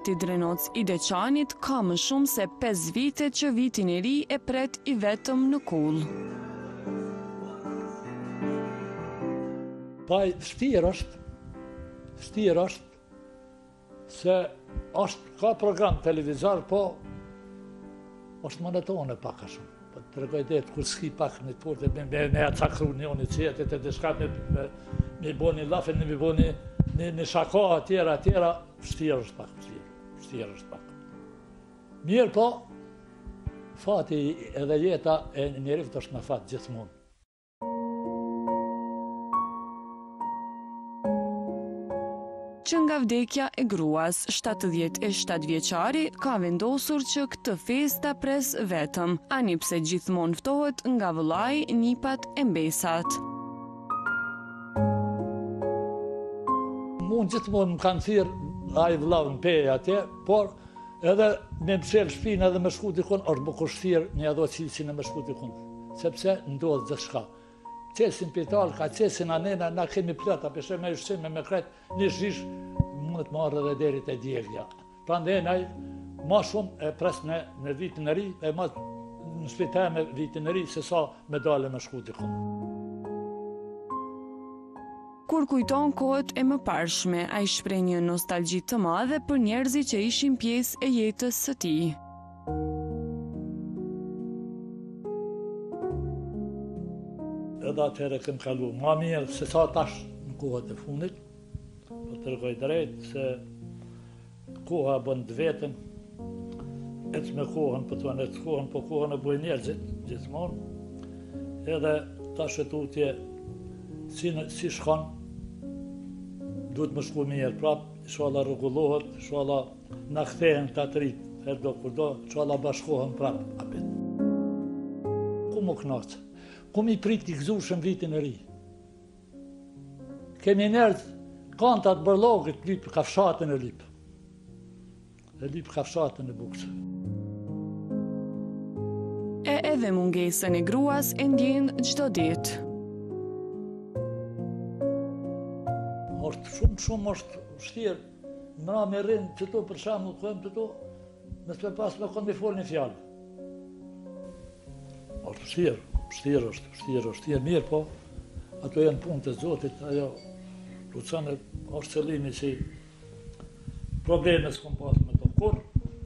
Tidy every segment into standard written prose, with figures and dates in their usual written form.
Ti Drenoc i Deçanit ka më shumë se 5 vite që vitin e ri e pret i vetëm në Kull. Pa vështirë është se ka program televizor, po është monotone pak a shumë. Po të regoj dhe kur s'ki pak në të porte, me cakru një unë i qetit e dishka me bo një lafe, me bo një shaka atjera, vështirë është pak. Mirë po, fati edhe jeta e njerëzit është në fat gjithmonë. Që nga vdekja e gruas, 77 vjeçari ka vendosur që këtë festë ta pres vetëm, ani pse gjithmonë ftohet nga vëllai, nipat e mbesat. Mund gjithmonë më kanë thirrë ai vëllau në peje atje, por edhe me msel shpinë edhe me shku dikun, është më kushtirë një adho cilësi në me shku dikun, sepse ndodhë gjithçka. Qesin pital, ka qesin anena, na kemi plata, peshe me ushqime, me kret, një shish, mundet marrë edhe derit e djegja. Pra ndenaj, ma shumë e pres në vitin e ri, e ma në shpita me vitin e ri, se sa me dale me shku dikun. Kur kujton kohët e mëparshme, ai shpreh një nostalgji të madhe për njerëzit që ishin pjesë e jetës së tij. Edhe atëherë kem kalu ma mirë se sa tash në kohët e fundit, po të rëgoj drejt se koha bën të vetën, ec me kohën, po të ec kohën, po kohën e bëj njerëzit, gjithmonë, edhe tash e tutje si shkon, duhet më shku mirë prap, inshallah rregullohet, inshallah na kthehen të atërit, herdo kurdo, inshallah bashkohen prap apet. Ku më knaqë? Ku mi prit i gëzushëm vitin e ri? Kemi njerëz, kantat bërlogit, lyp kafshatën e lyp. E lyp kafshatën e bukës. E edhe mungesën e gruas e ndjen çdo ditë. Shumë është vështirë, mëra me rinë që tu për shembull, ku të tu, me s'pe pas me konë me fol një fjallë. Është vështirë është mirë, po ato janë punë të Zotit, ajo Lucane është qëllimi që probleme s'kom pas me to kur.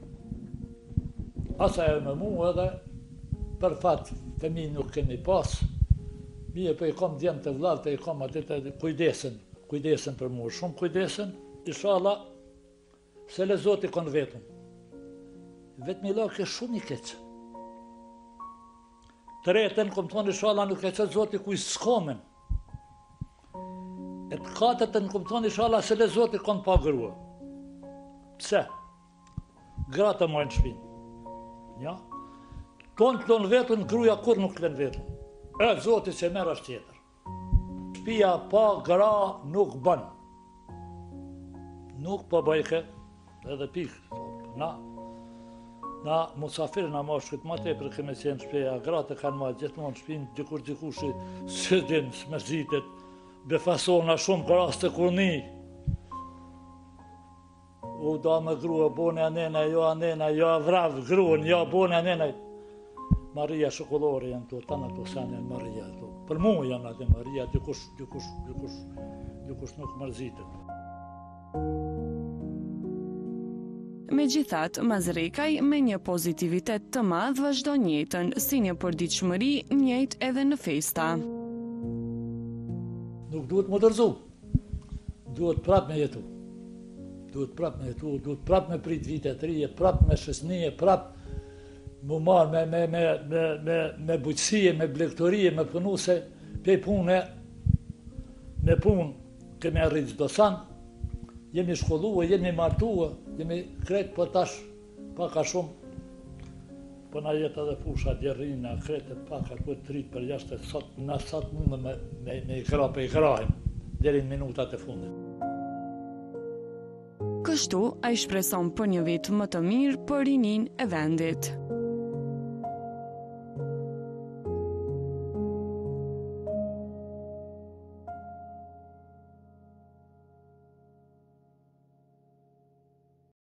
Asa e me mu edhe, për fat fëmijë nuk kemi pas, mije për i kom djemë të vllatë, i kom atë të kujdesen për mu, shumë kujdesen, inshallah, se le Zoti konë vetëm. Vetëm i lakë e shumë i keqë. Të retën, kom thonë, inshallah, nuk e qëtë Zoti kuj s'komen. E të katëtën, kom thonë, inshallah, se le Zoti konë pa grua. Pse? Gratë e mojnë shpinë. Ja? Tonë të lonë vetën, gruja kur nuk të lënë vetën. E Zoti që merë është tjetër. Shpia pa gra nuk bën. Nuk po bëjke, edhe pikë. Na musafirë na moshkët ma tepër keme qenë shpeja, gratë e kanë ma gjithmonë shpinë, dikush së din, s'mërzitet, befasona shumë për asë të kurni. U da me grua, bone anena, jo avrav gruën, jo bone anena. Maria Shokollori janë të, tanë të sanë Maria të. Për mu janë atë Maria, dikush nuk mërzitet. Megjithatë, Mazrekaj me një pozitivitet të madh vazhdon jetën, si një përditshmëri njëjtë edhe në festa. Nuk duhet më dërzu, duhet prap me jetu. Duhet prap me prit vite të rije, prap me shësnije, prap më marë me bujqësie, me blegtorie, me punu se pej pune, me punë kemi arrit çdo san, jemi shkolluar, jemi martuar, jemi kretë, po tash paka shumë, po na jetë edhe fusha djerrina, kretet paka ku të rritë për jashtë, na sot mundë me i krape i krajmë, deri në minutat e fundit. Kështu, ai shpreson për një vit më të mirë për rinin e vendit.